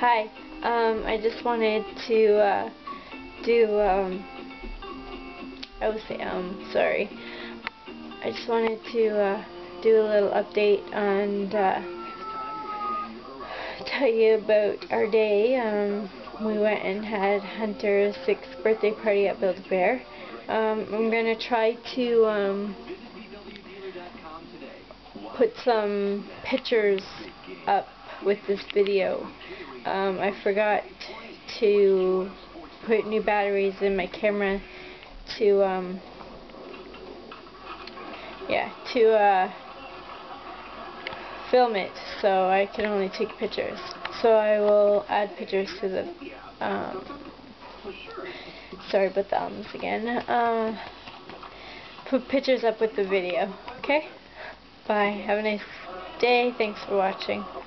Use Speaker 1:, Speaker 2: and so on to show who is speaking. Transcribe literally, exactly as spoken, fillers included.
Speaker 1: Hi, um, I just wanted to uh, do, um, I was say, um, sorry, I just wanted to uh, do a little update and uh, tell you about our day. Um, we went and had Hunter's sixth birthday party at Build-A-Bear. Um, I'm going to try to um, put some pictures up with this video. Um, I forgot to put new batteries in my camera to um, yeah to uh, film it, so I can only take pictures. So I will add pictures to the um, sorry about the ums again. Uh, put pictures up with the video. Okay? Bye. Have a nice day. Thanks for watching.